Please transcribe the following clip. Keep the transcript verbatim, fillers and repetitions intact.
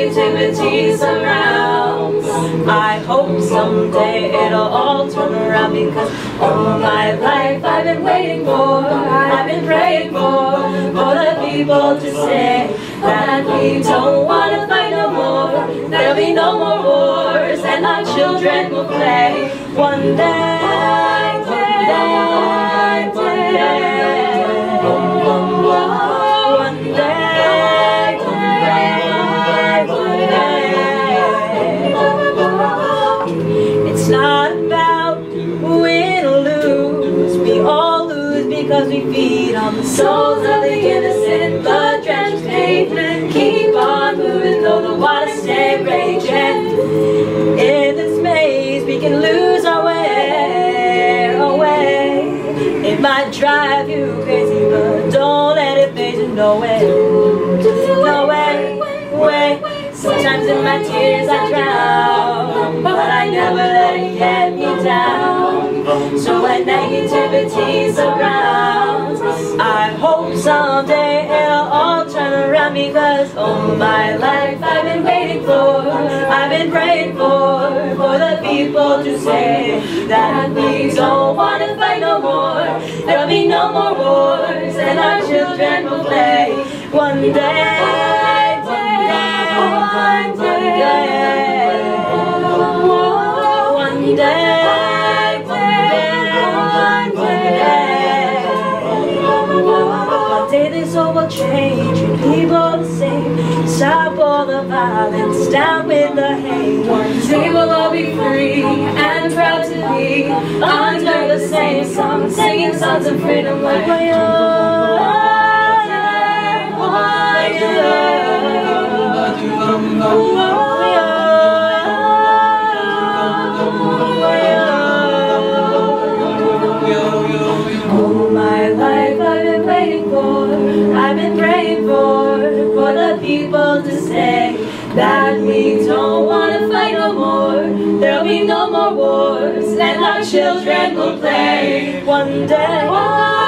negativity surrounds. I hope someday it'll all turn around, because all my life I've been waiting for, I've been praying for, for the people to say that we don't want to fight no more. There'll be no more wars, and our children will play one day, one day, one day, one day, one day. It's not about win or lose. We all lose because we feed on the souls of the innocent. Blood-drenched pavement, keep on moving though the waters stay raging. In this maze we can lose our way, our way. It might drive you crazy, but don't let it phase you. No way, no way, way. Sometimes in my tears I drown, but I never let it get me down. So when negativity surrounds, I hope someday it'll all turn around, because all my life I've been waiting for, I've been praying for, for the people to say that we don't want to fight no more. There'll be no more wars, and our children will play one day, one day, one day, one day. This all will change, and people the same. Stop all the violence, down with the hate. One day we'll all be free and proud to be under the same song, singing songs of freedom like my own. All my life I've been waiting for, I've been praying for, for the people to say that we don't want to fight no more. There'll be no more wars, and our children will play one day.